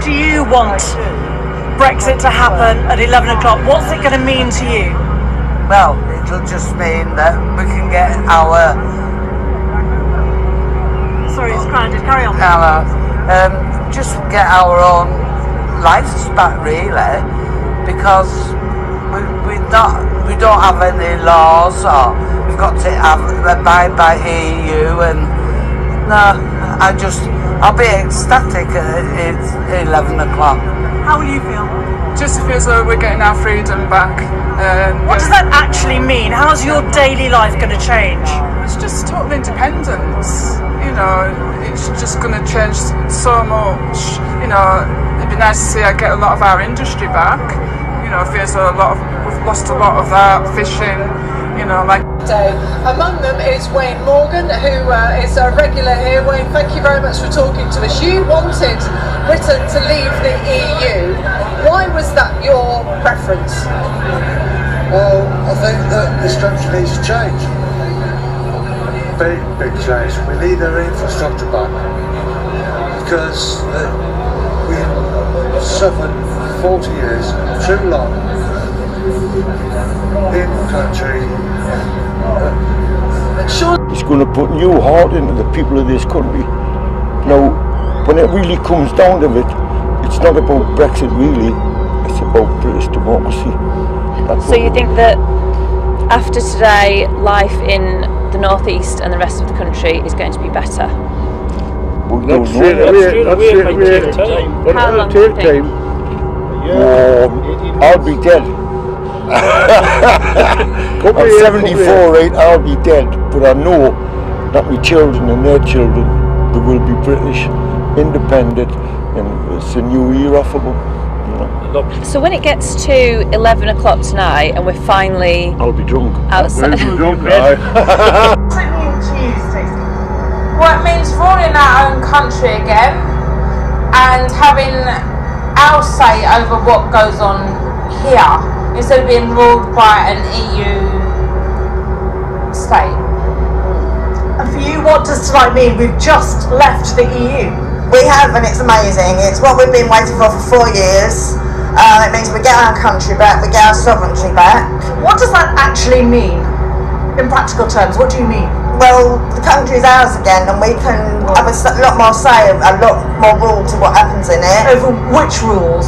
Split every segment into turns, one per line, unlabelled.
do you want Brexit to happen at 11 o'clock? What's it going to mean to you?
Well, it'll just mean that we can get our...
Sorry, it's crowded. Carry on.
Just get our own lives back, really, because we don't have any laws, or we've got to abide by EU, and no, I'll be ecstatic at 11 o'clock.
How will you feel?
Just feels like we're getting our freedom back.
What does that actually mean? How's your daily life going to change?
It's just total independence. You know, it's just going to change so much. You know, it'd be nice to see I get a lot of our industry back. You know, it feels we've lost a lot of that fishing. You know, like.
Among them is Wayne Morgan, who is a regular here. Wayne, thank you very much for talking to us. You wanted Britain to leave the EU. Why was that your preference?
Well, I think that this country needs to change. Big change. We need our infrastructure back, because we suffered 40 years, too long, in the country.
It's going to put new heart into the people of this country. Now, when it really comes down to it, it's not about Brexit really, it's about British democracy.
So you think that after today, life in the North East and the rest of the country is going to be better?
Well, no, How long do you think? I'll be dead. I'm 74, right? I'll be dead, but I know that my children and their children, they will be British, independent, and it's a new era for them. You know?
So when it gets to 11 o'clock tonight and we're finally...
I'll be drunk.
Outside.
What's it mean
to you, Stacey? Well, it means ruling our own country again and having our say over what goes on here, instead of being ruled by an EU state.
And for you, what does tonight mean? We've just left the EU.
We have, and it's amazing. It's what we've been waiting for 4 years. It means we get our country back, we get our sovereignty back.
What does that actually mean, in practical terms? What do you mean?
Well, the country's ours again, and we can have a lot more say, a lot more rule to what happens in it.
Over which rules?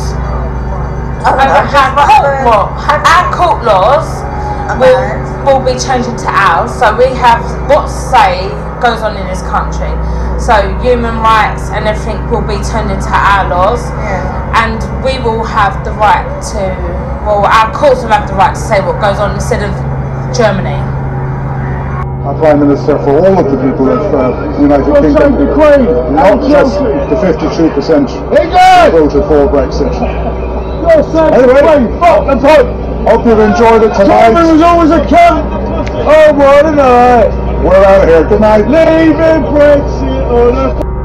Our court laws will be changing to ours, so we have what say goes on in this country. So human rights and everything will be turned into our laws, and we will have the right to, well, our courts will have the right to say what goes on instead of Germany.
Prime Minister for all of the people of the United Kingdom, not just the 52% who voted for Brexit. Anyway, hope you've enjoyed it tonight. It was always a cunt. Oh, what a night. We're out of here. Good night. Leaving Brexit on a...